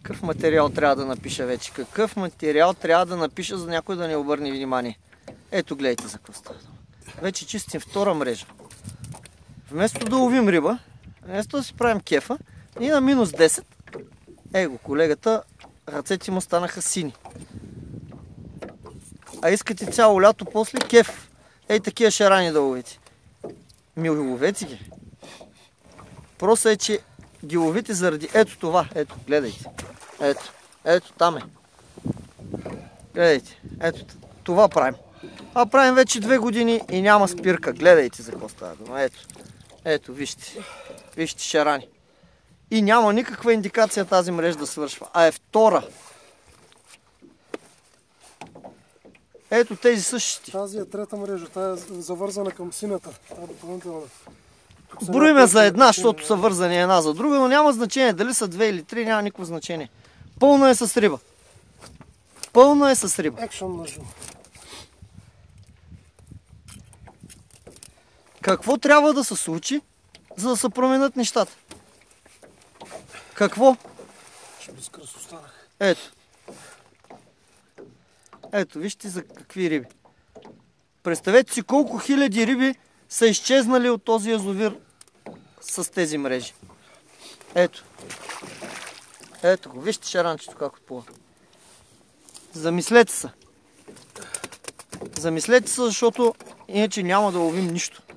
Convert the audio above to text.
Какъв материал трябва да напиша вече? Какъв материал трябва да напиша, за някой да не обърне внимание? Ето, гледайте за какво става. Вече чистим втора мрежа. Вместо да ловим риба, вместо да си правим кефа, и на минус 10, его, колегата, ръцете му станаха сини. А искате цяло лято после кеф. Ей, такива шарани да ловите. Ми ловете ги. Просто е, че ги ловите заради ето това. Ето, гледайте. Ето, там е. Гледайте. Ето, това правим. А правим вече 2 години и няма спирка. Гледайте за какво става дума. Ето, вижте. Вижте шарани. И няма никаква индикация тази мрежа да свършва. А е втора. Ето тези същите. Тази е трета мрежа. Тя е завързана към синята. Броиме за една, защото са вързани една за друга, но няма значение. Дали са 2 или 3, няма никакво значение. Пълна е с риба. Пълна е с риба. Екшън ножо. Какво трябва да се случи, за да се променят нещата? Какво? Ще безкръст останах. Ето. Ето, вижте за какви риби. Представете си колко хиляди риби са изчезнали от този язовир с тези мрежи. Ето. Ето го. Вижте шаранчето как отплува. Замислете се. Замислете се, защото иначе няма да ловим нищо.